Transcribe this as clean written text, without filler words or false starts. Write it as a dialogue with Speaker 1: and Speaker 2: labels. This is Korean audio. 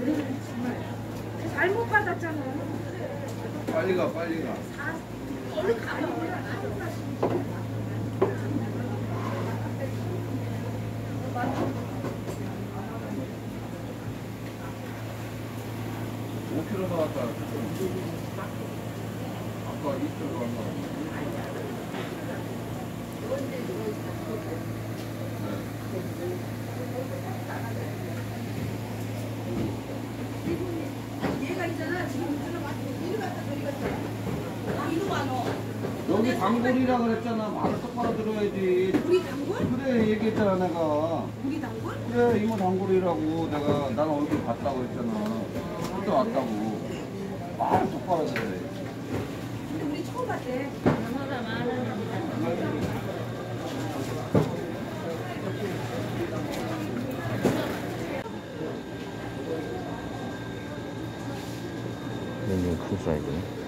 Speaker 1: 정말 잘못 받았잖아.
Speaker 2: 빨리 가, 빨리 가.
Speaker 1: 얼른 가요.
Speaker 2: 5kg 나왔다. 아까 2kg 나왔나?
Speaker 1: 얘가 있잖아. 지금 이리 갔다 저리 갔다. 이리 와 너.
Speaker 2: 여기 단골이라 그랬잖아. 말을 똑바로 들어야지.
Speaker 1: 우리 단골?
Speaker 2: 그래, 얘기했잖아, 내가.
Speaker 1: 우리 단골?
Speaker 2: 그래, 이모 단골이라고 내가 난 얼굴 봤다고 했잖아. 그때 왔다고. 말을 똑바로 들어야지.
Speaker 1: 근데 우리 처음 봤대.
Speaker 3: 이건 큰 사이즈네.